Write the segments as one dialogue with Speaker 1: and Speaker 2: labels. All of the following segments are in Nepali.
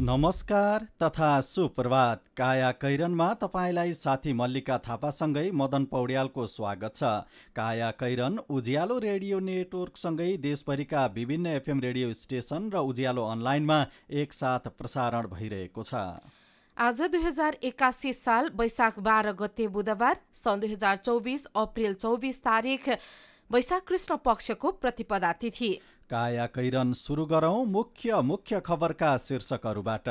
Speaker 1: नमस्कार तथा सुप्रभात। काया कैरनमा तपाईलाई साथी मल्लिका थापासँगै मदन पौड्यालको स्वागत छ। काया कैरन उज्यालो रेडियो नेटवर्कसँगै देशभरिका विभिन्न एफएम रेडियो स्टेशन र उज्यालो अनलाइनमा एकसाथ प्रसारण भइरहेको छ।
Speaker 2: आज 2081 साल वैशाख 12 गते बुधबार सन् 2024 अप्रिल 24 तारिक वैशाख कृष्ण पक्षको प्रतिपदा तिथि।
Speaker 1: काया कैरन सुरु गरौं मुख्य खबरका शीर्षकहरूबाट।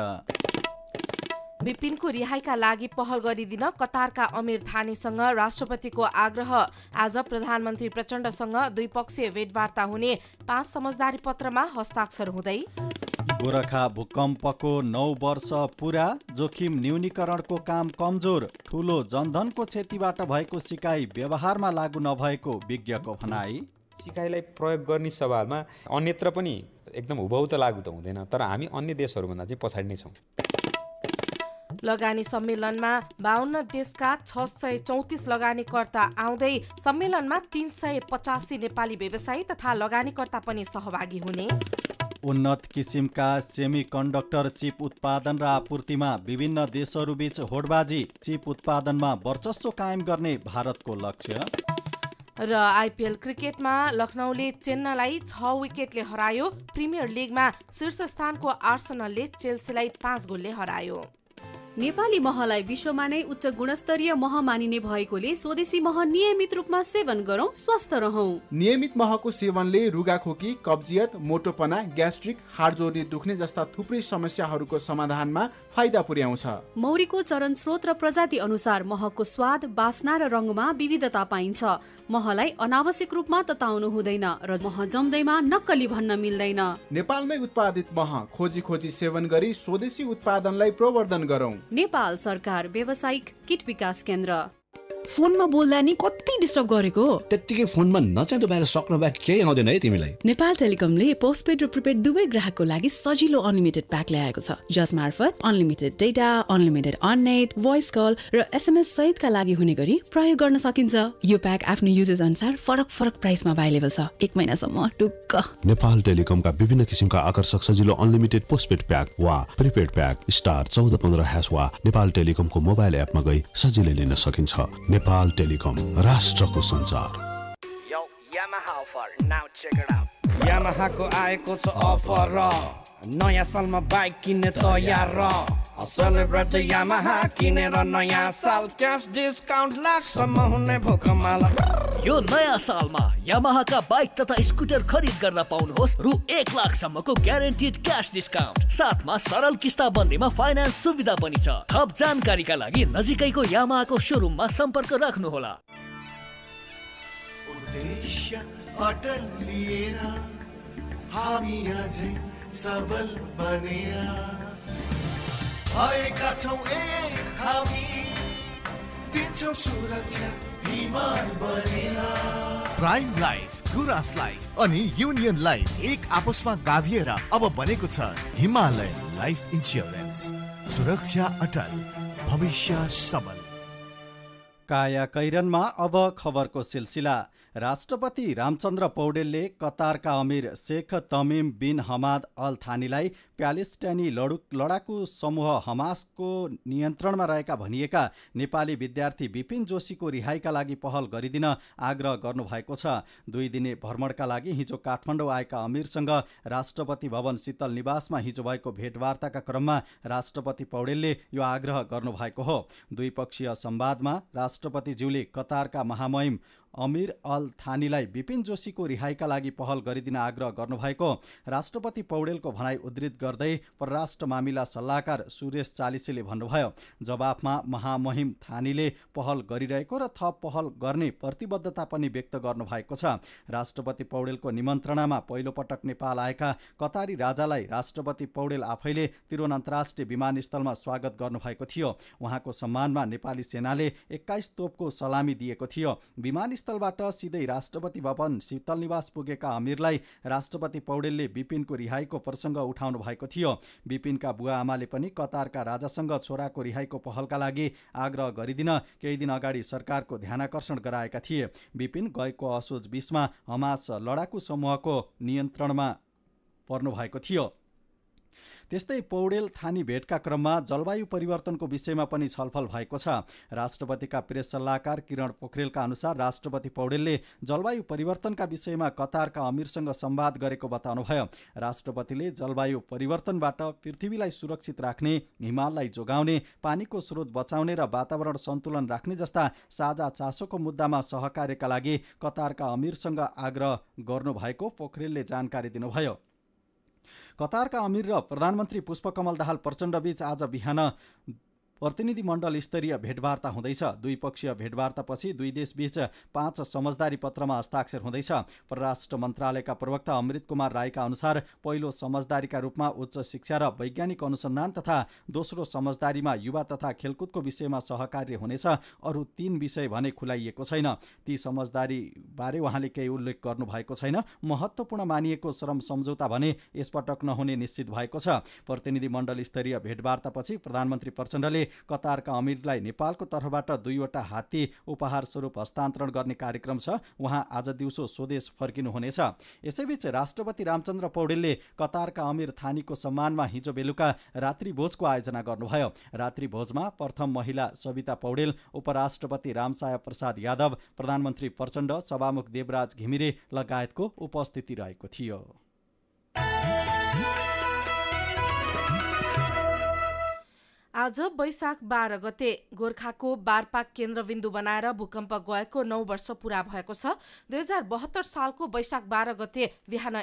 Speaker 2: विपिनको रिहाईका लागि पहल गरिदिन कतारका अमीर थानीसँग राष्ट्रपतिको आग्रह। आज प्रधानमन्त्री प्रचण्डसँग द्विपक्षीय भेटवार्ता हुने 5 समझदारी पत्रमा हस्ताक्षर हुँदै।
Speaker 1: गोरखा भूकम्पको 9 वर्ष पूरा, जोखिम न्यूनीकरणको काम कमजोर, ठूलो जनधनको क्षतिबाट भएको सिकाइ व्यवहारमा लागू नभएको विज्ञको भनाई।
Speaker 3: सिकाइलाई प्रयोग गर्ने सवालमा अन्यत्र पनि एकदम हुबहु त लागू त हुँदैन, तर हामी अन्य देशहरूभन्दा चाहिँ पछाडि नै छौँ।
Speaker 2: लगानी सम्मेलनमा 52 देशका 634 लगानीकर्ता आउँदै सम्मेलनमा 385 नेपाली व्यवसायी तथा लगानीकर्ता पनि सहभागी हुने।
Speaker 1: उन्नत किसिमका सेमिकन्डक्टर चिप उत्पादन र आपूर्तिमा विभिन्न देशहरूबीच होडबाजी, चिप उत्पादनमा वर्चस्व कायम गर्ने भारतको लक्ष्य।
Speaker 2: र आइपिएल क्रिकेटमा लखनऊले चेन्नईलाई 6 विकेटले हरायो। प्रिमियर लिगमा शीर्ष स्थानको आर्सेनलले चेल्सीलाई 5 गोलले हरायो।
Speaker 4: नेपाली महलाई विश्वमा नै उच्च गुणस्तरीय मह मानिने भएकोले स्वदेशी मह नियमित रूपमा सेवन गरौं, स्वस्थ रहौं।
Speaker 5: नियमित महको सेवनले रुगाखोकी, कब्जियत, मोटोपना, ग्यास्ट्रिक, हाड जोड्ने दुख्ने जस्ता थुप्रै समस्याहरूको समाधानमा फाइदा पुर्याउँछ।
Speaker 4: मौरीको चरण स्रोत र प्रजाति अनुसार महको स्वाद, बास्ना र रंगमा विविधता पाइन्छ। महलाई अनावश्यक रूपमा तताउनु हुँदैन र मह जम्दैमा नक्कली भन्न मिल्दैन।
Speaker 5: नेपालमै उत्पादित मह खोजी सेवन गरी स्वदेशी उत्पादनलाई प्रवर्धन गरौं।
Speaker 4: नेपाल सरकार व्यवसायिक किट विकास केन्द्र।
Speaker 6: फोनमा बोल्दा नि कति डिस्टर्ब गरेको।
Speaker 7: त्यत्तिकै फोनमा नचाहिँदो बाहिर सक्न बाहेक केही आउँदैन है तिमीलाई।
Speaker 6: नेपाल टेलिकमले पोस्टपेड र प्रिपेड दुवै ग्राहकको लागि सजिलो अनलिमिटेड प्याक ल्याएको छ। जस मार्फत unlimited data, unlimited on net, voice call र एसएमएस सहितका लागि हुने गरी प्रयोग गर्न सकिन्छ। यो प्याक आफ्नो युजेस अनुसार फरक प्राइसमा अभाइलेबल छ। 1 महिनासम्म टुक्क।
Speaker 7: नेपाल टेलिकमका विभिन्न किसिमका आकर्षक सजिलो अनलिमिटेड पोस्टपेड प्याक वा प्रिपेड प्याक *1415# वा नेपाल टेलिकमको मोबाइल एपमा गई सजिलै लिन सकिन्छ। नेपाल टेलिकम, राष्ट्रको संचार।
Speaker 8: यामाहाको आएको छ अफर र नयाँ सालमा बाइक किन्ने तयार र सेलिब्रेट यामाहा किनेर नयाँ साल क्याश डिस्काउन्ट लाखसम्म हुने भोकमाला।
Speaker 9: यो नयाँ सालमा यामाहाका बाइक तथा स्कुटर खरिद गर्न पाउनुहोस् रु 1 लाखसम्मको ग्यारेन्टिड क्याश डिस्काउन्ट। साथमा सरल किस्ता बन्दीमा फाइनान्स सुविधा पनि छ। थप जानकारीका लागि नजिकैको यामाहाको सोरुममा सम्पर्क राख्नुहोला।
Speaker 10: अटल लिएर हामी अझै सबल बनेर भएका छौँ एक हामी, दिन्छौँ सुरक्षा हिमाल बनेर।
Speaker 11: प्राइम लाइफ, गुरास लाइफ अनि युनियन लाइफ एक आपसमा गाभिएर अब बनेको छ हिमालयन लाइफ इन्स्योरेन्स। सुरक्षा अटल, भविष्य सबल।
Speaker 1: काया कैरनमा अब खबरको सिलसिला। राष्ट्रपति रामचन्द्र पौडेलले कतारका अमीर Sheikh Tamim bin Hamad Al थानीलाई प्यालेस्टाइनी लडाकु समूह हमासको नियन्त्रणमा रहेका भनिएका नेपाली विद्यार्थी विपिन जोशीको रिहाईका लागि पहल गरिदिन आग्रह गर्नुभएको छ। 2 दिने भ्रमणका लागि हिजो काठमाडौँ आएका अमीरसँग राष्ट्रपति भवन शीतल निवासमा हिजो भएको भेटवार्ताका क्रममा राष्ट्रपति पौडेलले यो आग्रह गर्नुभएको हो। द्विपक्षीय संवादमा राष्ट्रपतिज्यूले कतारका महामहिम अमीर अल थानीलाई विपिन जोशीको रिहाईका लागि पहल गरिदिन आग्रह गर्नुभएको राष्ट्रपति पौडेलको भनाई उद्धृत गर्दै परराष्ट्र मामिला सल्लाहकार सुरेश चालिसेले भन्नुभयो। जवाफमा महामहिम थानीले पहल गरिरहेको र थप पहल गर्ने प्रतिबद्धता पनि व्यक्त गर्नुभएको छ। राष्ट्रपति पौडेलको निमन्त्रणामा पहिलो पटक नेपाल आएका कतारी राजालाई राष्ट्रपति पौडेल आफैले त्रिभुवन अन्तर्राष्ट्रिय विमानस्थलमा स्वागत गर्नुभएको थियो। उहाँको सम्मानमा नेपाली सेनाले 21 तोपको सलामी दिएको थियो। विमानस्थलबाट सिधै राष्ट्रपति भवन शीतल निवास पुगेका अमीरलाई राष्ट्रपति पौडेलले विपिनको रिहाईको प्रसङ्ग उठाउनु भएको थियो। विपिनका बुवा आमाले पनि कतारका राजासँग छोराको रिहाईको पहलका लागि आग्रह गरिदिन केही दिन अगाडि सरकारको ध्यानाकर्षण गराएका थिए। विपिन गएको असोज 20मा हमास लडाकु समूहको नियन्त्रणमा पर्नु भएको थियो। त्यस्तै पौडेल थानी भेटका क्रममा जलवायु परिवर्तनको विषयमा पनि छलफल भएको छ। राष्ट्रपतिका प्रेस सल्लाहकार किरण पोखरेलका अनुसार राष्ट्रपति पौडेलले जलवायु परिवर्तनका विषयमा कतारका अमीरसँग संवाद गरेको बताउनुभयो। राष्ट्रपतिले जलवायु परिवर्तनबाट पृथ्वीलाई सुरक्षित राख्ने, हिमाललाई जोगाउने, पानीको स्रोत बचाउने र वातावरण सन्तुलन राख्ने जस्ता साझा चासोको मुद्दामा सहकार्यका लागि कतारका अमीरसँग आग्रह गर्नुभएको पोखरेलले जानकारी दिनुभयो। कतारका अमीर र प्रधानमन्त्री पुष्पकमल दाहाल प्रचण्डबीच आज बिहान प्रतिनिधिमण्डल स्तरीय भेटवार्ता हुँदैछ। द्विपक्षीय भेटवार्तापछि दुई देशबीच 5 समझदारी पत्रमा हस्ताक्षर हुँदैछ। परराष्ट्र मन्त्रालयका प्रवक्ता अमृत कुमार राईका अनुसार पहिलो समझदारीका रूपमा उच्च शिक्षा र वैज्ञानिक अनुसन्धान तथा दोस्रो समझदारीमा युवा तथा खेलकुदको विषयमा सहकार्य हुनेछ। अरू 3 विषय भने खुलाइएको छैन। ती समझदारीबारे उहाँले केही उल्लेख गर्नुभएको छैन। महत्त्वपूर्ण मानिएको श्रम सम्झौता भने यसपटक नहुने निश्चित भएको छ। प्रतिनिधिमण्डल स्तरीय भेटवार्तापछि प्रधानमन्त्री प्रचण्डले कतारका अमीरलाई नेपालको तर्फबाट 2वटा हात्ती उपहार स्वरूप हस्तान्तरण गर्ने कार्यक्रम छ। उहाँ आज दिउँसो स्वदेश फर्किनुहुनेछ। यसैबीच राष्ट्रपति रामचन्द्र पौडेलले कतारका अमीर थानीको सम्मानमा हिजो बेलुका रात्रिभोजको आयोजना गर्नुभयो। रात्रिभोजमा प्रथम महिला सविता पौडेल, उपराष्ट्रपति रामसाय प्रसाद यादव, प्रधानमन्त्री प्रचण्ड, सभामुख देवराज घिमिरे लगायतको उपस्थिति रहेको थियो।
Speaker 2: आज वैशाख 12 गते गोर्खाको बारपाक केन्द्रबिन्दु बनाएर भूकम्प गएको 9 वर्ष पूरा भएको छ। 2072 सालको वैशाख 12 गते बिहान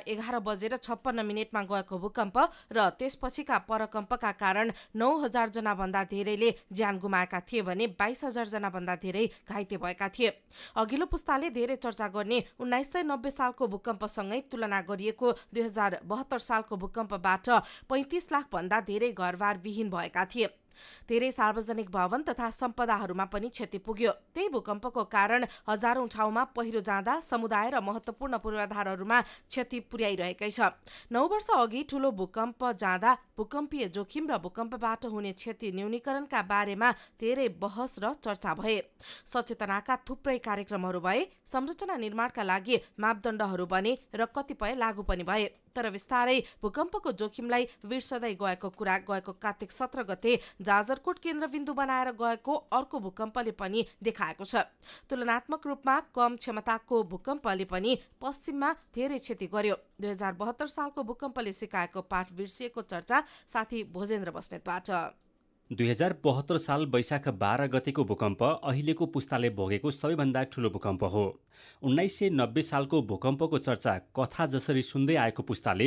Speaker 2: 11:56 गएको भूकम्प र त्यसपछिका परकम्पका कारण 9000 जना भन्दा धेरैले ज्यान गुमाएका थिए भने 22000 जना भन्दा धेरै घाइते भएका थिए। अघिल्लो पुस्ताले धेरै चर्चा गर्ने 1990 सालको भूकम्पसँगै तुलना गरिएको 2072 सालको भूकम्पबाट 35 लाख भन्दा धेरै घरबार विहीन भएका थिए। धेरै सार्वजनिक भवन तथा सम्पदाहरूमा पनि क्षति पुग्यो। त्यही भूकम्पको कारण हजारौं ठाउँमा पहिरो जाँदा समुदाय र महत्त्वपूर्ण पूर्वाधारहरूमा क्षति पुर्याइरहेकै छ। 9 वर्ष अघि ठूलो भूकम्प जाँदा भूकम्पीय जोखिम र भूकम्पबाट हुने क्षति न्यूनीकरणका बारेमा धेरै बहस र चर्चा भए। सचेतनाका थुप्रै कार्यक्रमहरू भए, संरचना निर्माणका लागि मापदण्डहरू बने र कतिपय लागू पनि भए। तर बिस्तारै भूकम्पको जोखिमलाई बिर्सदै गएको कुरा गएको कार्तिक 17 गते जाजरकोट केन्द्रबिन्दु बनाएर गएको अर्को भूकम्पले पनि देखाएको छ। तुलनात्मक रूपमा कम क्षमताको भूकम्पले पनि पश्चिममा धेरै क्षति गर्यो। 2072 सालको भूकम्पले सिकाएको पाठ बिर्सिएको चर्चा साथी भोजेन्द्र बस्नेतबाट।
Speaker 12: 2072 साल वैशाख 12 गतेको भूकम्प अहिलेको पुस्ताले भोगेको सबैभन्दा ठूलो भूकम्प हो। 1990 सालको भूकम्पको चर्चा कथा जसरी सुन्दै आएको पुस्ताले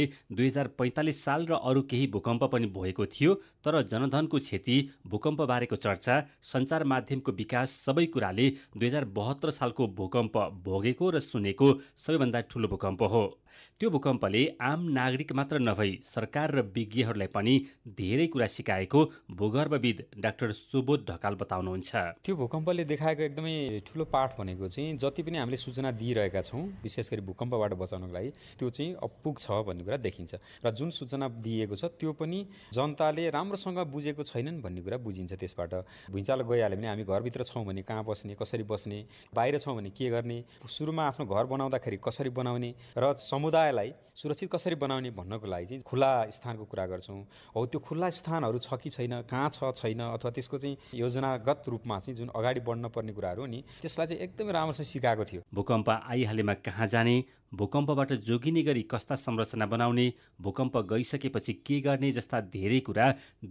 Speaker 12: 2045 साल र अरू केही भूकम्प पनि भोगेको थियो। तर जनधनको क्षति, भूकम्पबारेको चर्चा, सञ्चार माध्यमको विकास सबै कुराले 2072 सालको भूकम्प भोगेको र सुनेको सबैभन्दा ठूलो भूकम्प हो। त्यो भूकम्पले आम नागरिक मात्र नभई सरकार र विज्ञहरूलाई पनि धेरै कुरा सिकाएको भूगर्भविद डाक्टर सुबोध ढकाल बताउनुहुन्छ।
Speaker 3: त्यो भूकम्पले देखाएको एकदमै ठुलो पाठ भनेको चाहिँ जति पनि हामीले सूचना दिइरहेका छौँ विशेष गरी भूकम्पबाट बचाउनको लागि त्यो चाहिँ अपुग छ भन्ने कुरा देखिन्छ। र जुन सूचना दिएको छ त्यो पनि जनताले राम्रोसँग बुझेको छैनन् भन्ने कुरा बुझिन्छ। त्यसबाट भुइँचालो गइहाल्यो भने हामी घरभित्र छौँ भने कहाँ बस्ने, कसरी बस्ने, बाहिर छौँ भने के गर्ने, सुरुमा आफ्नो घर बनाउँदाखेरि कसरी बनाउने र समुदायलाई सुरक्षित कसरी बनाउने भन्नको लागि चाहिँ खुला स्थानको कुरा गर्छौँ। हो त्यो खुला स्थानहरू छ कि छैन, कहाँ छ छैन, अथवा त्यसको चाहिँ योजनागत रूपमा चाहिँ जुन अगाडि बढ्न पर्ने कुराहरू नि त्यसलाई चाहिँ एकदमै राम्रोसँग सिकाएको थियो।
Speaker 12: भूकम्प आइहालेमा कहाँ जाने, भूकम्पबाट जोगिने गरी कस्ता संरचना बनाउने, भूकम्प गइसकेपछि के गर्ने जस्ता धेरै कुरा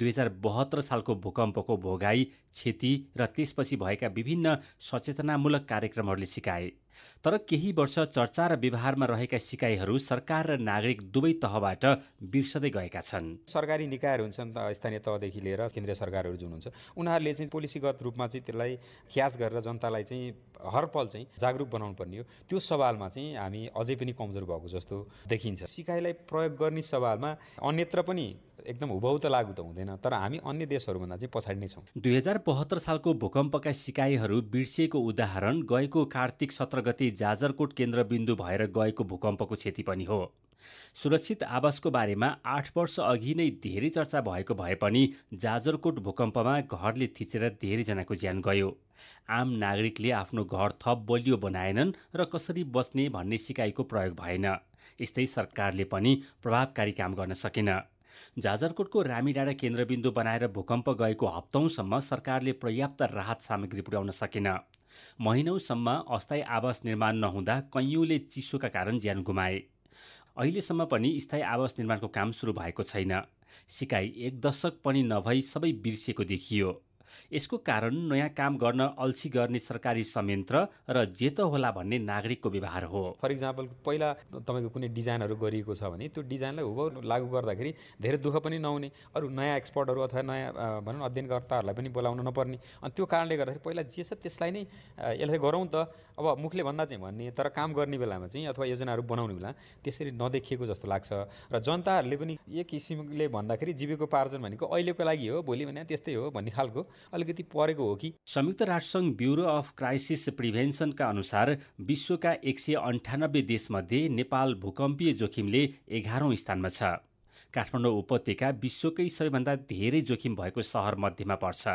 Speaker 12: 2072 सालको भूकम्पको भोगाई, क्षति र त्यसपछि भएका विभिन्न सचेतनामूलक कार्यक्रमहरूले सिकाए। तर केही वर्ष चर्चा र व्यवहारमा रहेका सिकाइहरू सरकार र नागरिक दुवै तहबाट बिर्सदै गएका छन्।
Speaker 3: सरकारी निकायहरू हुन्छन् स्थानीय तहदेखि लिएर केन्द्रीय सरकारहरू जुन हुन्छ उनीहरूले चाहिँ पोलिसीगत रूपमा चाहिँ त्यसलाई ख्यास गरेर जनतालाई चाहिँ हरपल चाहिँ जागरुक बनाउनु पर्ने हो। त्यो सवालमा चाहिँ हामी अझै पनि कमजोर भएको जस्तो देखिन्छ। सिकाइलाई प्रयोग गर्ने सवालमा अन्यत्र पनि एकदम हुबहु त लागू त हुँदैन, तर हामी अन्य देशहरूभन्दा चाहिँ पछाडि नै छौँ।
Speaker 12: 2072 सालको भूकम्पका सिकाइहरू बिर्सिएको उदाहरण गएको कार्तिक 17 गते जाजरकोट केन्द्रबिन्दु भएर गएको भूकम्पको क्षति पनि हो। सुरक्षित आवासको बारेमा 8 वर्ष अघि नै धेरै चर्चा भएको भए पनि जाजरकोट भूकम्पमा घरले थिचेर धेरैजनाको ज्यान गयो। आम नागरिकले आफ्नो घर थप बलियो बनाएनन् र कसरी बस्ने भन्ने सिकाइको प्रयोग भएन। यस्तै सरकारले पनि प्रभावकारी काम गर्न सकेन। जाजरकोटको रामीडाँडा केन्द्रबिन्दु बनाएर भूकम्प गएको हप्तौंसम्म सरकारले पर्याप्त राहत सामग्री पुर्याउन सकेन। महिनौसम्म अस्थायी आवास निर्माण नहुँदा कैयौँले चिसोका कारण ज्यान गुमाए। अहिलेसम्म पनि स्थायी आवास निर्माणको काम सुरु भएको छैन। सिकाइ 1 दशक पनि नभई सबै बिर्सिएको देखियो। यसको कारण नयाँ काम गर्न अल्छी गर्ने सरकारी संयन्त्र र जे त होला भन्ने नागरिकको व्यवहार हो।
Speaker 3: फर इक्जाम्पल पहिला तपाईँको कुनै डिजाइनहरू गरिएको छ भने त्यो डिजाइनलाई हुबहु लागू गर्दाखेरि धेरै दुःख पनि नहुने, अरू नयाँ एक्सपर्टहरू अथवा नयाँ भनौँ अध्ययनकर्ताहरूलाई पनि बोलाउन नपर्ने। अनि त्यो कारणले गर्दाखेरि पहिला जे छ त्यसलाई नै यसलाई गरौँ त अब मुखले भन्दा चाहिँ भन्ने, तर काम गर्ने बेलामा चाहिँ अथवा योजनाहरू बनाउने बेला त्यसरी नदेखिएको जस्तो लाग्छ। र जनताहरूले पनि एक किसिमले भन्दाखेरि जीविकोपार्जन भनेको अहिलेको लागि हो, भोलि भने त्यस्तै हो भन्ने खालको अलिकति परेको हो कि।
Speaker 12: संयुक्त राष्ट्रसङ्घ ब्युरो अफ क्राइसिस प्रिभेन्सनका अनुसार विश्वका 198 देशमध्ये नेपाल भूकम्पीय जोखिमले 11औं स्थानमा छ। काठमाडौँ उपत्यका विश्वकै सबैभन्दा धेरै जोखिम भएको सहर मध्येमा पर्छ।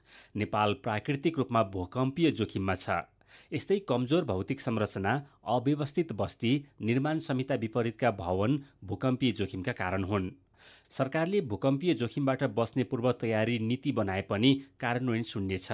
Speaker 12: नेपाल प्राकृतिक रूपमा भूकम्पीय जोखिममा छ। यस्तै कमजोर भौतिक संरचना, अव्यवस्थित बस्ती, निर्माण संहिता विपरीतका भवन भूकम्पीय जोखिमका कारण हुन्। सरकारले भूकम्पीय जोखिमबाट बस्ने पूर्व तयारी नीति बनाए पनि कार्यान्वयन शून्य छ।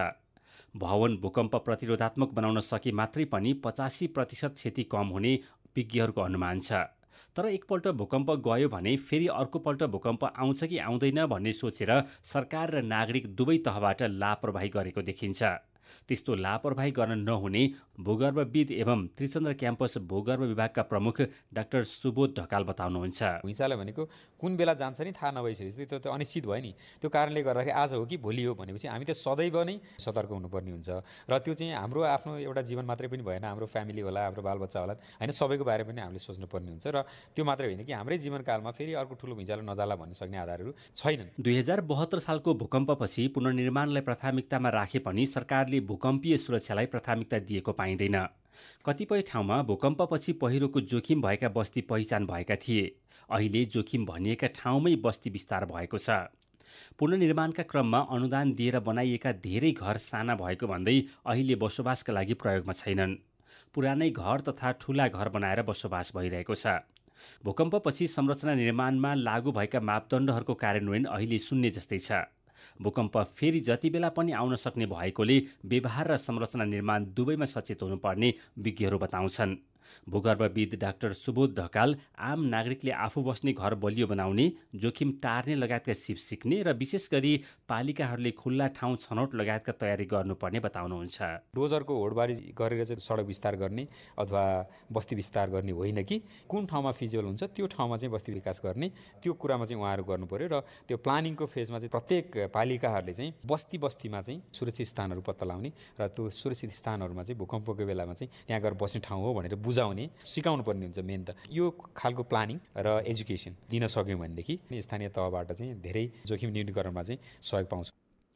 Speaker 12: भवन भूकम्प प्रतिरोधात्मक बनाउन सके मात्रै पनि 85% क्षति कम हुने विज्ञहरूको अनुमान छ। तर एकपल्ट भूकम्प गयो भने फेरि अर्कोपल्ट भूकम्प आउँछ कि आउँदैन भन्ने सोचेर सरकार र नागरिक दुवै तहबाट लापरवाही गरेको देखिन्छ। त्यस्तो लापरवाही गर्न नहुने भूगर्भविद एवं त्रिचन्द्र क्याम्पस भूगर्भ विभागका प्रमुख डाक्टर सुबोध ढकाल बताउनुहुन्छ।
Speaker 3: भुइँचालो भनेको कुन बेला जान्छ नि थाहा नभइसकेपछि त्यो त अनिश्चित भयो नि। त्यो कारणले गर्दाखेरि आज हो कि भोलि हो भनेपछि हामी त सदैव नै सतर्क हुनुपर्ने हुन्छ। र त्यो चाहिँ हाम्रो आफ्नो एउटा जीवन मात्रै पनि भएन, हाम्रो फ्यामिली होला, हाम्रो बालबच्चा होला, होइन, सबैको बारेमा पनि हामीले सोच्नुपर्ने हुन्छ। र त्यो मात्रै होइन कि हाम्रै जीवनकालमा फेरि अर्को ठुलो भुइँचालो नजाला भन्न सक्ने आधारहरू छैनन्।
Speaker 12: 2072 सालको भूकम्पपछि पुनर्निर्माणलाई प्राथमिकतामा राखे पनि सरकारले भूकम्पीय सुरक्षालाई प्राथमिकता दिएको पाइँदैन। कतिपय ठाउँमा भूकम्पपछि पहिरोको जोखिम भएका बस्ती पहिचान भएका थिए। अहिले जोखिम भनिएका ठाउँमै बस्ती विस्तार भएको छ। पुनर्निर्माणका क्रममा अनुदान दिएर बनाइएका धेरै घर साना भएको भन्दै अहिले बसोबासका लागि प्रयोगमा छैनन्। पुरानै घर तथा ठूला घर बनाएर बसोबास भइरहेको छ। भूकम्पपछि संरचना निर्माणमा लागू भएका मापदण्डहरूको कार्यान्वयन अहिले शून्य जस्तै छ। भूकम्प फेरि जति बेला पनि आउन सक्ने भएकोले व्यवहार र संरचना निर्माण दुवैमा सचेत हुनुपर्ने विज्ञहरू बताउँछन्। भूगर्भविद डाक्टर सुबोध ढकाल आम नागरिकले आफू बस्ने घर बलियो बनाउने, जोखिम टार्ने लगायतका सिप सिक्ने र विशेष गरी पालिकाहरूले खुल्ला ठाउँ छनौट लगायतका तयारी गर्नुपर्ने बताउनुहुन्छ।
Speaker 3: डोजरको होडबारी गरेर चाहिँ सडक विस्तार गर्ने अथवा बस्ती विस्तार गर्ने होइन कि कुन ठाउँमा फिजिबल हुन्छ त्यो ठाउँमा चाहिँ बस्ती विकास गर्ने, त्यो कुरामा चाहिँ उहाँहरू गर्नु पर्यो। र त्यो प्लानिङको फेजमा चाहिँ प्रत्येक पालिकाहरूले चाहिँ बस्ती बस्तीमा चाहिँ सुरक्षित स्थानहरू पत्ता लगाउने र त्यो सुरक्षित स्थानहरूमा चाहिँ भूकम्पको बेलामा चाहिँ त्यहाँ गएर बस्ने ठाउँ हो भनेर बुझाउने, सिकाउनु पर्ने हुन्छ। मेन त यो खालको प्लानिङ र एजुकेसन दिन सक्यौँ भनेदेखि स्थानीय तहबाट चाहिँ धेरै जोखिम न्यूनीकरणमा चाहिँ सहयोग पाउँछ।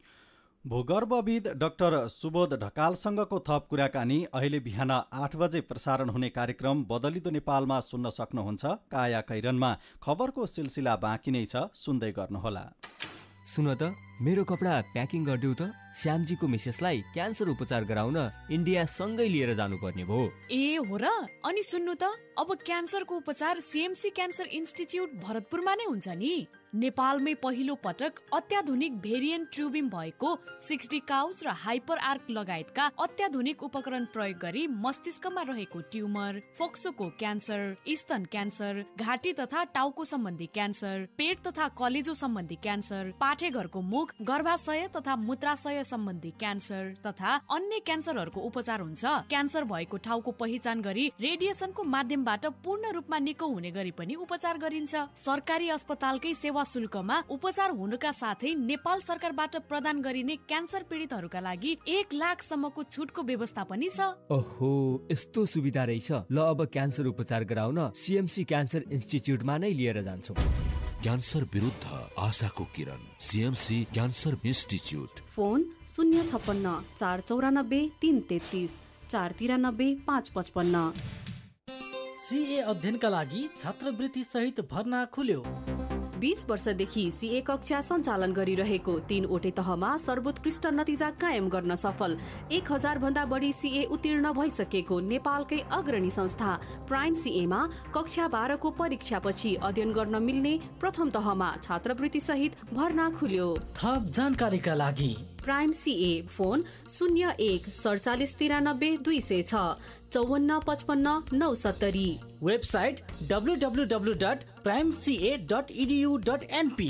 Speaker 1: भूगर्भविद डाक्टर सुबोध ढकालसँगको थप कुराकानी अहिले बिहान 8 बजे प्रसारण हुने कार्यक्रम बदलिदो नेपालमा सुन्न सक्नुहुन्छ। काया कैरनमा खबरको सिलसिला बाँकी नै छ, सुन्दै गर्नुहोला।
Speaker 13: सुन त, मेरो कपडा प्याकिङ गरिदेऊ त। श्यामजीको मिसेसलाई क्यान्सर उपचार गराउन इन्डिया सँगै लिएर जानुपर्ने भयो।
Speaker 14: ए हो र? अनि सुन्नु त, अब क्यान्सरको उपचार सीएमसी क्यान्सर इन्स्टिच्युट भरतपुरमा नै हुन्छ नि। नेपालमै पहिलो पटक अत्याधुनिक भेरिएन्ट ट्युबिम भएको 60 काउच र हाइपर आर्क लगायतका अत्याधुनिक उपकरण प्रयोग गरी मस्तिष्कमा रहेको ट्युमर, फोक्सोको क्यान्सर, स्तन क्यान्सर, घाँटी तथा टाउको सम्बन्धी क्यान्सर, पेट तथा कलेजो सम्बन्धी क्यान्सर, पाठेघरको मुख, गर्भाशय तथा मूत्राशय सम्बन्धी क्यान्सर तथा अन्य क्यान्सरहरूको उपचार हुन्छ। क्यान्सर भएको ठाउँको पहिचान गरी रेडिएसनको माध्यमबाट पूर्ण रूपमा निको हुने गरी पनि उपचार गरिन्छ। सरकारी अस्पतालकै सेवा शुल्कमा उपचार हुनुका साथै नेपाल सरकारबाट प्रदान गरिने क्यान्सर पीडितहरूका लागि 1 लाखसम्मको छुटको व्यवस्था पनि छ।
Speaker 13: ओहो, यस्तो सुविधा रहेछ। ल अब क्यान्सर उपचार गराउन सीएमसी क्यान्सर इन्स्टिच्युटमा नै लिएर जान्छौँ।
Speaker 15: क्यान्सर विरुद्ध आशाको किरण, CMC cancer institute.
Speaker 4: Phone 056 494 333 493 555।
Speaker 16: CA अध्ययनका लागि छात्रवृत्ति सहित भर्ना खुल्यो।
Speaker 4: 20 वर्षदेखि सीए कक्षा सञ्चालन गरिरहेको 3वटै तहमा सर्वोत्कृष्ट नतिजा कायम गर्न सफल 1000 भन्दा बढी सीए उत्तीर्ण भइसकेको नेपालकै अग्रणी संस्था प्राइम सीएमा कक्षा 12 को परीक्षापछि अध्ययन गर्न मिल्ने प्रथम तहमा छात्रवृत्ति सहित भर्ना खुल्यो।
Speaker 9: थप जानकारीका लागि
Speaker 4: prime CA phone 01 47 93 206 54 55 970।
Speaker 9: Website www.primca.edu.np।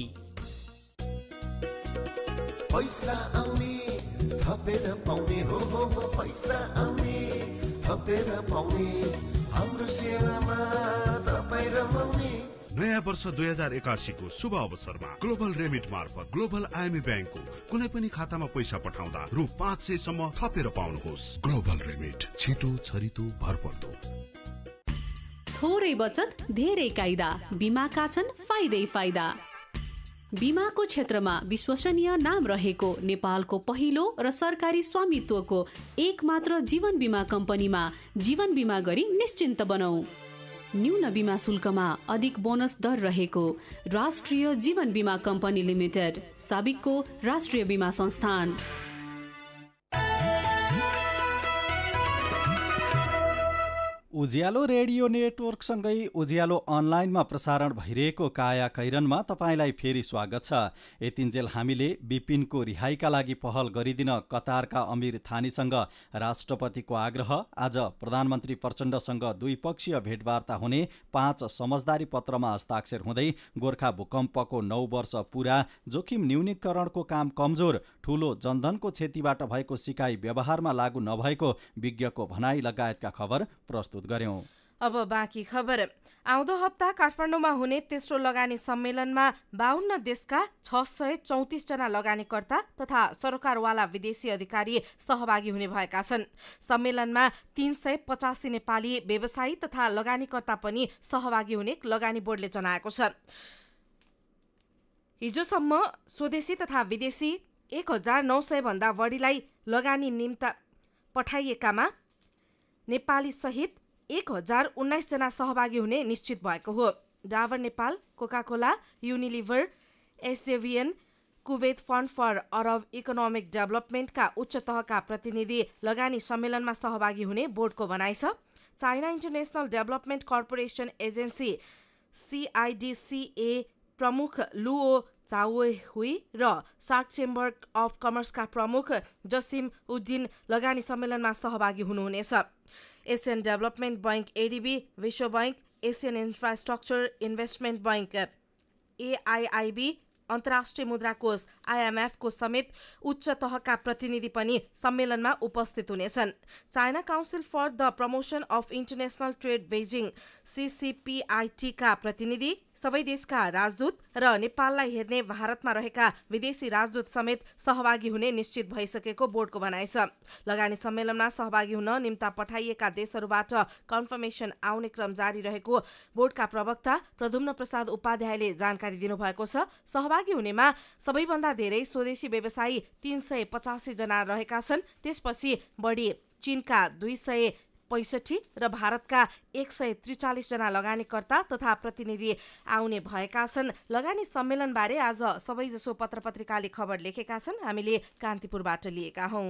Speaker 10: पैसा आउने थपेर पाउने हो पैसा आउने थपेर पाउने हाम्रो सेवामा तपाईँ रमाउने।
Speaker 7: नयाँ वर्ष 2081 को शुभ अवसरमा ग्लोबल रेमिट मार्फत ग्लोबल आइएमई ब्याङ्कको कुनै पनि खातामा पैसा पठाउँदा रु 500 सम्म थपेर पाउनुहोस्। ग्लोबल रेमिट, छिटो छरितो भरपर्दो।
Speaker 4: थोरै बचत धेरै कायदा, बीमाका छन् फाइदै फाइदा। बीमाको क्षेत्रमा विश्वसनीय नाम रहेको नेपालको पहिलो र सरकारी स्वामित्वको एकमात्र जीवन बीमा कम्पनीमा जीवन बीमा गरी निश्चिन्त बनौ। न्यून बीमा शुल्कमा अधिक बोनस दर रहेको राष्ट्रिय जीवन बीमा कम्पनी लिमिटेड, साबिकको राष्ट्रिय बीमा संस्थान।
Speaker 1: उज्यालो रेडियो नेटवर्कसँगै उज्यालो अनलाइनमा प्रसारण भइरहेको काया कैरनमा तपाईँलाई फेरि स्वागत छ। यतिन्जेल हामीले बिपिनको रिहाईका लागि पहल गरिदिन कतारका अमिर थानीसँग राष्ट्रपतिको आग्रह, आज प्रधानमन्त्री प्रचण्डसँग द्विपक्षीय भेटवार्ता हुने, 5 समझदारी पत्रमा हस्ताक्षर हुँदै गोर्खा भूकम्पको 9 वर्ष पूरा, जोखिम न्यूनीकरणको काम कमजोर, ठूलो जनधनको क्षतिबाट भएको सिकाइ व्यवहारमा लागू नभएको विज्ञको भनाई लगायतका खबर प्रस्तुत गर्यौं।
Speaker 2: अब बाँकी खबर। आउँदो हप्ता काठमाडौँमा हुने तेस्रो लगानी सम्मेलनमा 52 देशका 634 जना लगानीकर्ता तथा सरकारवाला विदेशी अधिकारी सहभागी हुने भएका छन्। सम्मेलनमा 385 नेपाली व्यवसायी तथा लगानीकर्ता पनि सहभागी हुने लगानी बोर्डले जनाएको छ। हिजोसम्म स्वदेशी तथा विदेशी 1900 भन्दा बढीलाई लगानी निम्ता पठाइएकामा नेपाली सहित 1019 जना सहभागी हुने निश्चित भएको हो। Dabur Nepal, Coca Cola, Unilever, SJVN, Kuwait fund for Arab economic डेभलपमेन्टका उच्च तहका प्रतिनिधि लगानी सम्मेलनमा सहभागी हुने बोर्डको भनाइ छ। China international development corporation agency CIDCA प्रमुख लुओ चाओहुई र सार्क चेम्बर अफ कमर्सका प्रमुख जसिम उद्दिन लगानी सम्मेलनमा सहभागी हुनुहुनेछ। एसियन डेभलपमेन्ट बैंक ADB, विश्व bank, Asian infrastructure investment bank AIIB, अन्तर्राष्ट्रिय मुद्रा कोष IMF को समेत उच्च तहका प्रतिनिधि पनि सम्मेलनमा उपस्थित हुनेछन्। China council for the promotion of international trade Beijing CCPIT का प्रतिनिधि, सबै देशका राजदूत र नेपाललाई हेर्ने भारतमा रहेका विदेशी राजदूत समेत सहभागी हुने निश्चित भइसकेको बोर्डको भनाइ छ। लगानी सम्मेलनमा सहभागी हुन निम्ता पठाइएका देशहरूबाट कन्फर्मेसन आउने क्रम जारी रहेको बोर्डका प्रवक्ता प्रद्युम्न प्रसाद उपाध्यायले जानकारी दिनुभएको छ। सहभागी हुनेमा सबैभन्दा धेरै स्वदेशी व्यवसायी 385 जना रहेका छन्। त्यसपछि बढी चीनका 265 र भारतका 143 जना लगानीकर्ता तथा प्रतिनिधि आउने भएका छन्। लगानी सम्मेलनबारे आज सबैजसो पत्रपत्रिकाले खबर लेखेका छन्। हामीले कान्तिपुरबाट लिएका हौं।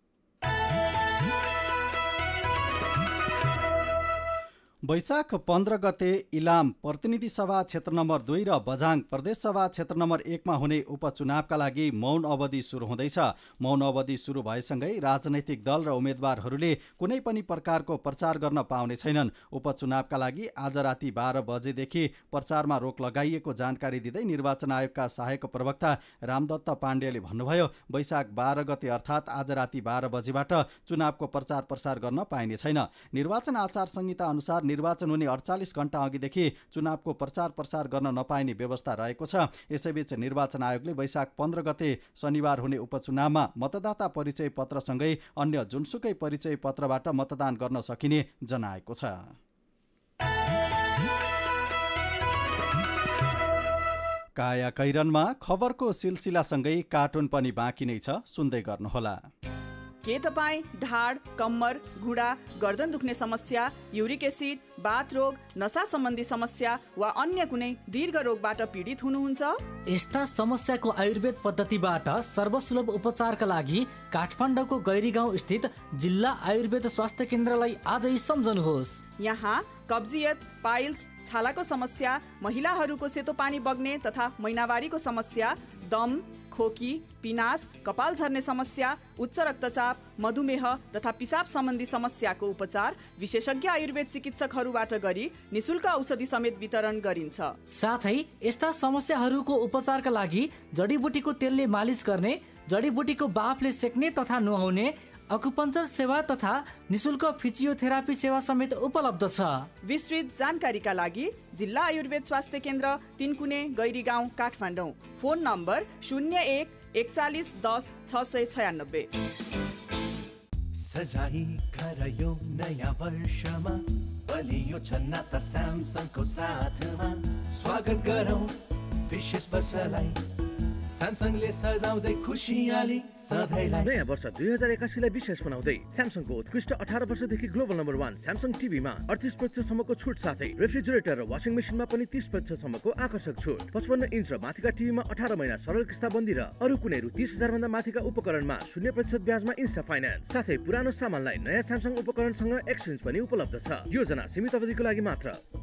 Speaker 1: वैशाख 15 गते इलाम प्रतिनिधि सभा क्षेत्र नम्बर 2 र बझाङ प्रदेश सभा क्षेत्र नम्बर 1 मा हुने उपचुनावका लागि मौन अवधि सुरु हुँदैछ। मौन अवधि सुरु भएसँगै राजनैतिक दल र उम्मेद्वारहरूले कुनै पनि प्रकारको प्रचार गर्न पाउने छैनन्। उपचुनावका लागि आज राति 12 बजेदेखि प्रचारमा रोक लगाइएको जानकारी दिँदै निर्वाचन आयोगका सहायक प्रवक्ता रामदत्त पाण्डेले भन्नुभयो, वैशाख 12 गते अर्थात् आज राति 12 बजेबाट चुनावको प्रचार प्रसार गर्न पाइने छैन। निर्वाचन आचार संहिता अनुसार निर्वाचन हुने 48 घण्टा अघिदेखि चुनावको प्रचार प्रसार गर्न नपाइने व्यवस्था रहेको छ। यसैबीच निर्वाचन आयोगले वैशाख 15 गते शनिबार हुने उपचुनावमा मतदाता परिचय पत्रसँगै अन्य जुनसुकै परिचय पत्रबाट मतदान गर्न सकिने जनाएको छ। काया कैरनमा खबरको सिलसिलासँगै कार्टुन पनि बाँकी नै छ, सुन्दै गर्नुहोला।
Speaker 16: के तपाईँ ढाड, कम्मर, घुँडा, गर्दन दुख्ने समस्या, युरिक एसिड, बाथ रोग, नशा सम्बन्धी समस्या वा अन्य कुनै दीर्घ रोगबाट पीडित हुनुहुन्छ?
Speaker 17: यस्ता समस्याको आयुर्वेद पद्धतिबाट सर्वसुलभ उपचारका लागि काठमाडौँको गैरीगाउँ स्थित जिल्ला आयुर्वेद स्वास्थ्य केन्द्रलाई आजै सम्झनुहोस्।
Speaker 16: यहाँ कब्जियत, पाइल्स, छालाको समस्या, महिलाहरूको सेतो पानी बग्ने तथा महिनावारीको समस्या, दम, खोकी, पिनास, कपाल झर्ने समस्या, उच्च रक्तचाप, मधुमेह तथा पिसाब सम्बन्धी समस्याको उपचार विशेषज्ञ आयुर्वेद चिकित्सकहरूबाट गरी निशुल्क औषधि समेत वितरण गरिन्छ।
Speaker 17: साथै यस्ता समस्याहरूको उपचारका लागि जडीबुटीको तेलले मालिस गर्ने, जडीबुटीको बाफले सेक्ने तथा नुहाउने, अकुपञ्चर सेवा तथा निशुल्क फिजियोथेरापी सेवा समेत उपलब्ध छ।
Speaker 16: विस्तृत जानकारीका लागि जिल्ला आयुर्वेद स्वास्थ्य केन्द्र तिनकुने गैरीगाउँ काठमाडौँ। Phone number 01 41 10 696।
Speaker 10: सजाई घर यो नयाँ वर्षमा बलियो छ नाता स्यामसङको साथमा। स्वागत गरौँ विशेष वर्षलाई, स्यामसङले सजाउँदै खुसियाली सधैँलाई।
Speaker 18: नयाँ वर्ष 2081लाई विशेष बनाउँदै स्यामसङको उत्कृष्ट 18 वर्षदेखि ग्लोबल नम्बर 1 स्यामसङ टिभीमा 38% सम्मको छुट साथै रेफ्रिजरेटर र वासिङ मेसिनमा पनि 30% सम्मको आकर्षक छुट। 55 इन्च र माथिका टिभीमा 18 महिना सरल किस्ताबन्दी र अरू कुनै रु 30,000 भन्दा माथिका उपकरणमा 0% ब्याजमा इन्स्टा फाइनान्स। साथै पुरानो सामानलाई नयाँ स्यामसङ उपकरणसँग एक्सचेन्ज पनि उपलब्ध छ। योजना सीमित अवधिको लागि मात्र।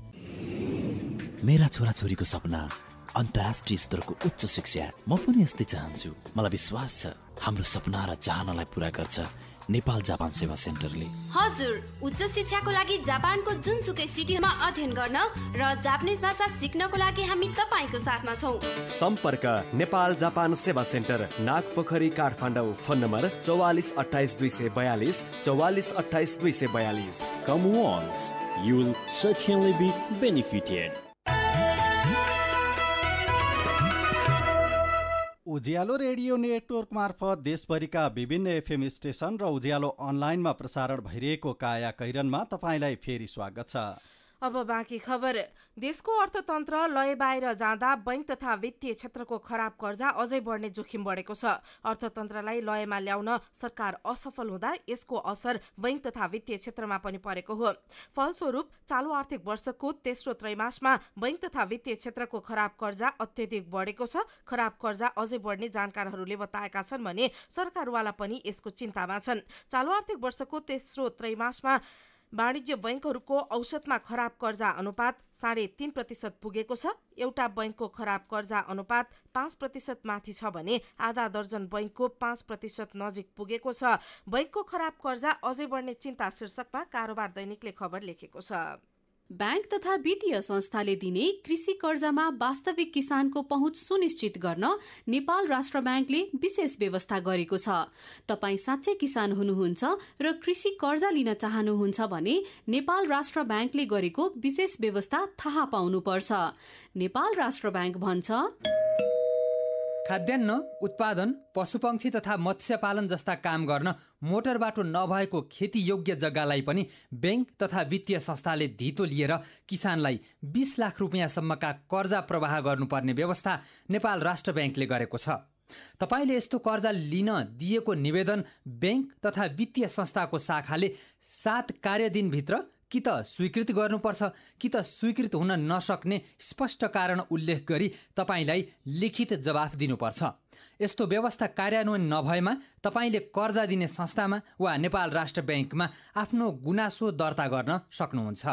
Speaker 19: मेरा छोराछोरीको सपना अन्तर्राष्ट्रिय स्तरको उच्च शिक्षा, म पनि यस्तै चाहन्छु। मलाई विश्वास छ हाम्रो सपना र चाहनालाई पूरा गर्छ नेपाल जापान सेवा सेन्टरले।
Speaker 20: हजुर, उच्च शिक्षाको लागि जापानको जुनसुकै सिटीमा अध्ययन गर्न र जापानिज भाषा सिक्नको लागि हामी तपाईको साथमा छौं।
Speaker 21: सम्पर्क नेपाल जापान सेवा centre, Nagpokhari, Kathmandu. Phone number 44 28 242 44 28 242।
Speaker 22: Come once, you will certainly be benefited.
Speaker 1: Ujyalo radio network मार्फत देशभरिका विभिन्न एफएम स्टेशन र उज्यालो अनलाइनमा प्रसारण भइरहेको काया कैरनमा तपाईँलाई फेरि स्वागत छ।
Speaker 2: अब बाँकी खबर। देशको अर्थतन्त्र लय बाहिर जाँदा बैंक तथा वित्तीय क्षेत्रको खराब कर्जा अझै बढ्ने जोखिम बढेको छ। अर्थतन्त्रलाई लयमा ल्याउन सरकार असफल हुँदा यसको असर बैंक तथा वित्तीय क्षेत्रमा पनि परेको हो। फलस्वरूप चालु आर्थिक वर्षको तेस्रो त्रैमासमा बैंक तथा वित्तीय क्षेत्रको खराब कर्जा अत्यधिक बढेको छ। खराब कर्जा अझै बढ्ने जानकारहरूले बताएका छन् भने सरकारवाला पनि यसको चिन्तामा छन्। चालु आर्थिक वर्षको तेस्रो त्रैमासमा वाणिज्य बैंकहरूको औसतमा खराब कर्जा अनुपात 3.5% पुगेको छ। एउटा बैंकको खराब कर्जा अनुपात 5% माथि छ भने आधा दर्जन बैंकको 5% नजिक पुगेको छ। बैंकको खराब कर्जा अझै बढ्ने चिन्ता शीर्षकमा कारोबार दैनिकले खबर लेखेको छ।
Speaker 4: बैंक तथा वित्तीय संस्थाले दिने कृषि कर्जामा वास्तविक किसानको पहुँच सुनिश्चित गर्न नेपाल राष्ट्र बैंकले विशेष व्यवस्था गरेको छ। तपाई साँच्चै किसान हुनुहुन्छ र कृषि कर्जा लिन चाहनुहुन्छ भने नेपाल राष्ट्र बैंकले गरेको विशेष व्यवस्था थाहा पाउनुपर्छ। नेपाल राष्ट्र बैंक भन्छ,
Speaker 23: खाद्यान्न उत्पादन, पशुपक्षी तथा मत्स्य पालन जस्ता काम गर्न मोटर बाटो नभएको खेती योग्य जग्गालाई पनि बैंक तथा वित्तीय संस्थाले धितो लिएर किसानलाई 20 लाख रुपियाँसम्मका कर्जा प्रवाह गर्नुपर्ने व्यवस्था नेपाल राष्ट्र बैंकले गरेको छ। तपाईले यस्तो कर्जा लिन दिएको निवेदन बैंक तथा वित्तीय संस्थाको शाखाले 7 कार्यदिनभित्र कि त स्वीकृत गर्नुपर्छ कि त स्वीकृत हुन नसक्ने स्पष्ट कारण उल्लेख गरी तपाईलाई लिखित जवाफ दिनुपर्छ। यस्तो व्यवस्था कार्यान्वयन नभएमा तपाईले कर्जा दिने संस्थामा वा नेपाल राष्ट्र बैंकमा आफ्नो गुनासो दर्ता गर्न सक्नुहुन्छ।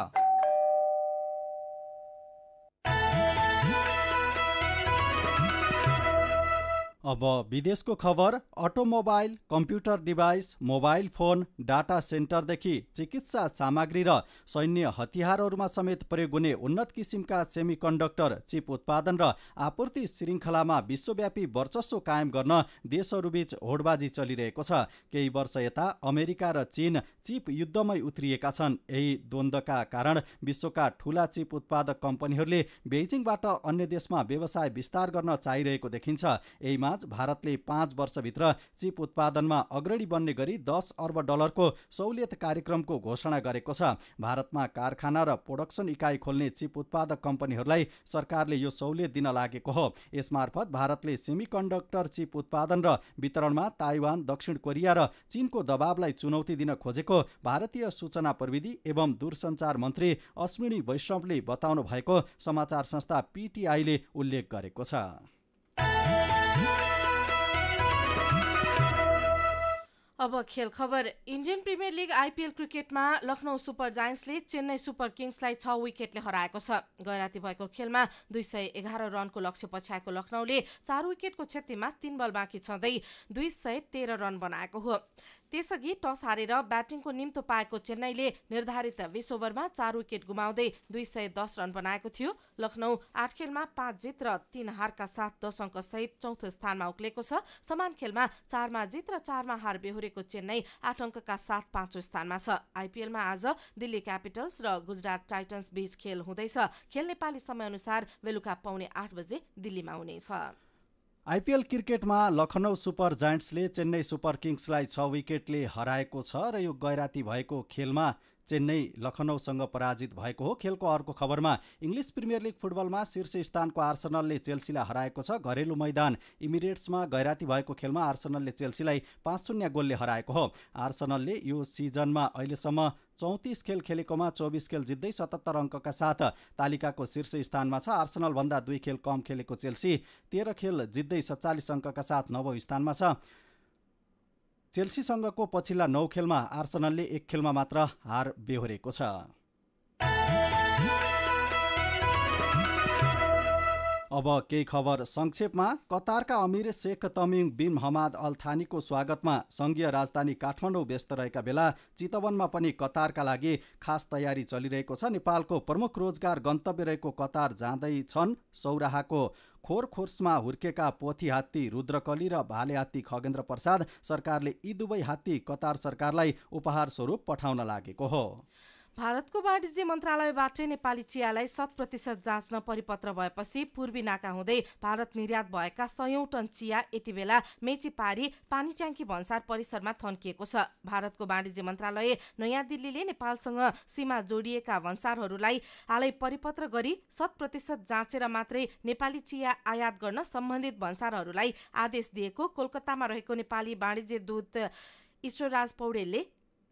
Speaker 1: अब विदेशको खबर। Automobile, computer device, mobile phone, data सेन्टरदेखि चिकित्सा सामग्री र सैन्य हतियारहरूमा समेत प्रयोग हुने उन्नत किसिमका सेमिकन्डक्टर चिप उत्पादन र आपूर्ति श्रृङ्खलामा विश्वव्यापी वर्चस्व कायम गर्न देशहरूबीच होडबाजी चलिरहेको छ। केही वर्ष यता अमेरिका र चीन चिप युद्धमै उत्रिएका छन्। यही द्वन्द्वका कारण विश्वका ठूला चिप उत्पादक कम्पनीहरूले बेइजिङबाट अन्य देशमा व्यवसाय विस्तार गर्न चाहिरहेको देखिन्छ। यहीमा समाज भारतले 5 वर्षभित्र चिप उत्पादनमा अग्रणी बन्ने गरी $10 अर्ब सहुलियत कार्यक्रमको घोषणा गरेको छ। भारतमा कारखाना र प्रोडक्सन इकाइ खोल्ने चिप उत्पादक कम्पनीहरूलाई सरकारले यो सहुलियत दिन लागेको हो। यसमार्फत भारतले सेमिकन्डक्टर चिप उत्पादन र वितरणमा ताइवान, दक्षिण कोरिया र चीनको दबावलाई चुनौती दिन खोजेको भारतीय सूचना प्रविधि एवं दूरसञ्चार मन्त्री अश्विनी वैष्णवले बताउनु भएको समाचार संस्था पीटीआईले उल्लेख गरेको छ।
Speaker 2: अब खेल खबर। इन्डियन प्रिमियर लिग आइपिएल क्रिकेटमा लखनऊ सुपर जायन्ट्सले चेन्नई सुपर किङ्सलाई 6 विकेटले हराएको छ। गैराती भएको खेलमा 211 रनको लक्ष्य पछ्याएको लखनऊले 4 विकेटको क्षतिमा 3 बल बाँकी छँदै 213 रन बनाएको हो। त्यसअघि टस हारेर ब्याटिङको निम्तो पाएको चेन्नईले निर्धारित 20 ओभरमा 4 विकेट गुमाउँदै 210 रन बनाएको थियो। लखनऊ 8 खेलमा 5 जित र 3 हारका साथ 10 अङ्क सहित चौथो स्थानमा उक्लेको छ। समान खेलमा 4 मा जित र 4 मा हार बेहोरेको चेन्नई 8 अङ्कका साथ 5औं स्थानमा छ। आइपिएलमा आज दिल्ली क्यापिटल्स र गुजरात टाइटन्स बीच खेल हुँदैछ। खेल नेपाली समयअनुसार बेलुका 7:45 बजे दिल्लीमा हुनेछ।
Speaker 1: आइपिएल क्रिकेटमा लखनऊ सुपर जायन्ट्सले चेन्नई सुपर किङ्सलाई 6 विकेटले हराएको छ र यो गैराती भएको खेलमा चेन्नई लखनऊसँग पराजित भएको हो। खेलको अर्को खबरमा इङ्ग्लिस प्रिमियर लिग फुटबलमा शीर्ष स्थानको आर्सेनलले चेल्सीलाई हराएको छ। घरेलु मैदान इमिरेट्समा गैराती भएको खेलमा आर्सेनलले चेल्सीलाई 5-0 गोलले हराएको हो। आर्सेनलले यो सिजनमा अहिलेसम्म 34 खेल खेलेकोमा 24 खेल जित्दै 77 अङ्कका साथ तालिकाको शीर्ष स्थानमा छ। आर्सेनलभन्दा 2 खेल कम खेलेको चेल्सी 13 खेल जित्दै 47 अङ्कका साथ 9औं स्थानमा छ। चेल्सीसँगको पछिल्ला 9 खेलमा आर्सेनलले 1 खेलमा मात्र हार बेहोरेको छ। अब केही खबर संक्षेपमा। कतारका अमिर Sheikh Tamim bin Hamad Al थानीको स्वागतमा संघीय राजधानी काठमाडौँ व्यस्त रहेका बेला चितवनमा पनि कतारका लागि खास तयारी चलिरहेको छ। नेपालको प्रमुख रोजगार गन्तव्य रहेको कतार जाँदैछन्। सौराहाको खोरखोर्समा हुर्केका पोथी हात्ती रुद्रकली र भाले हात्ती खगेन्द्र प्रसाद सरकारले यी दुवै हात्ती कतार सरकारलाई उपहार स्वरूप पठाउन लागेको हो।
Speaker 2: भारतको वाणिज्य मन्त्रालयबाट नेपाली चियालाई 100% जाँच्न परिपत्र भएपछि पूर्वी नाका हुँदै भारत निर्यात भएका 100औं टन चिया यति बेला मेचीपारी पानीट्याङ्की भन्सार परिसरमा थन्किएको छ। भारतको वाणिज्य मन्त्रालय नयाँ दिल्लीले नेपालसँग सीमा जोडिएका भन्सारहरूलाई हालै परिपत्र गरी 100% जाँचेर मात्रै नेपाली चिया आयात गर्न सम्बन्धित भन्सारहरूलाई आदेश दिएको कोलकातामा रहेको नेपाली वाणिज्य दूत ईश्वरराज पौडेलले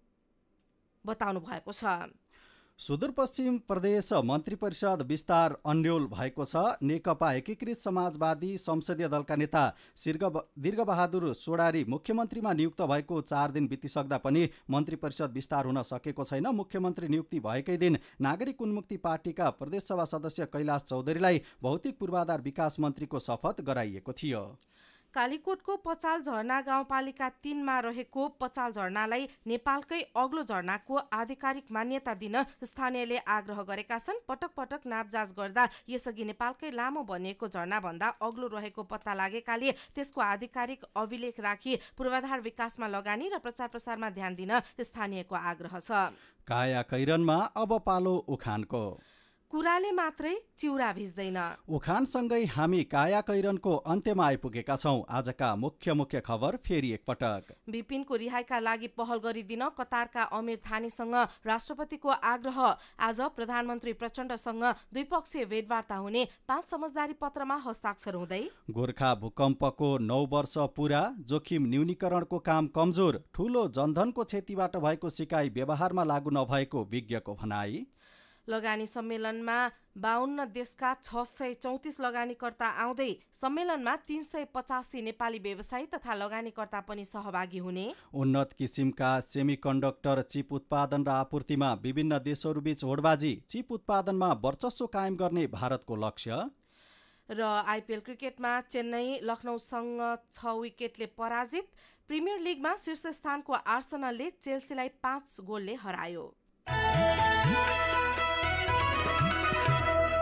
Speaker 2: बताउनु भएको छ।
Speaker 1: सुदूरपश्चिम प्रदेश मन्त्री परिषद विस्तार अन्यल भएको छ। नेकपा एकीकृत समाजवादी संसदीय दलका नेता दीर्घबहादुर सोडारी मुख्यमन्त्रीमा नियुक्त भएको 4 दिन बितिसक्दा पनि मन्त्री परिषद विस्तार हुन सकेको छैन। मुख्यमन्त्री नियुक्ति भएकै दिन नागरिक उन्मुक्ति पार्टीका प्रदेशसभा सदस्य कैलाश चौधरीलाई भौतिक पूर्वाधार विकास मन्त्रीको शपथ गराइएको थियो।
Speaker 2: कालीकोटको पचाल झरना गाउँपालिका 3 मा रहेको पचाल झरनालाई नेपालकै अग्लो झरनाको आधिकारिक मान्यता दिन स्थानीयले आग्रह गरेका छन्। पटक पटक नापजाँच गर्दा यसअघि नेपालकै लामो भनिएको झरनाभन्दा अग्लो रहेको पत्ता लागेकाले त्यसको आधिकारिक अभिलेख राखी पूर्वाधार विकासमा लगानी र प्रचार प्रसारमा ध्यान दिन स्थानीयको आग्रह छ।
Speaker 1: काया कैरनमा अब पालो उखानको।
Speaker 2: कुराले मात्रै चिउरा भिज्दैन।
Speaker 1: उखानसँगै हामी काया कैरनको अन्त्यमा आइपुगेका छौं। आजका मुख्य खबर फेरि एकपटक।
Speaker 2: बिपिनको रिहाइका लागि पहल गरिदिन कतारका अमिर थानीसँग राष्ट्रपतिको आग्रह। आज प्रधानमन्त्री प्रचण्डसँग द्विपक्षीय भेटवार्ता हुने 5 समझदारी पत्रमा हस्ताक्षर हुँदै
Speaker 1: गोर्खा भूकम्पको 9 वर्ष पूरा, जोखिम न्यूनीकरणको काम कमजोर, ठूलो जनधनको क्षतिबाट भएको सिकाइ व्यवहारमा लागू नभएको विज्ञको भनाई।
Speaker 2: लगानी सम्मेलनमा 52 देशका 634 लगानीकर्ता आउँदै सम्मेलनमा 385 नेपाली व्यवसायी तथा लगानीकर्ता पनि सहभागी हुने।
Speaker 1: उन्नत किसिमका सेमिकन्डक्टर चिप उत्पादन र आपूर्तिमा विभिन्न देशहरूबीच होडबाजी, चिप उत्पादनमा वर्चस्व कायम गर्ने भारतको लक्ष्य।
Speaker 2: र आइपिएल क्रिकेटमा चेन्नई लखनऊसँग 6 विकेटले पराजित। प्रिमियर लिगमा शीर्ष स्थानको आर्सेनलले चेल्सीलाई 5 गोलले हरायो।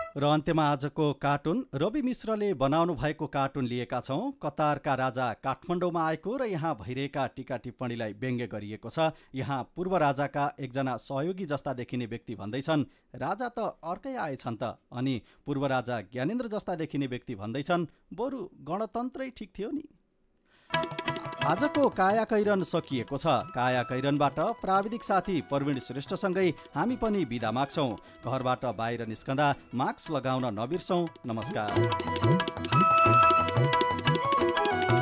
Speaker 1: र अन्त्यमा आजको कार्टुन रवि मिश्रले बनाउनु भएको कार्टुन लिएका छौँ। कतारका राजा काठमाडौँमा आएको र यहाँ भइरहेका टीका टिप्पणीलाई व्यङ्ग्य गरिएको छ। यहाँ पूर्व राजाका एकजना सहयोगी जस्ता देखिने व्यक्ति भन्दैछन्, राजा त अर्कै आएछन् त। अनि पूर्व राजा ज्ञानेन्द्र जस्ता देखिने व्यक्ति भन्दैछन्, बरु गणतन्त्रै ठिक थियो नि। आजको काया कैरन सकिएको छ। काया कैरनबाट प्राविधिक साथी प्रवीण श्रेष्ठसँगै हामी पनि बिदा माग्छौँ। घरबाट बाहिर निस्कँदा मास्क लगाउन नबिर्सौँ। नमस्कार।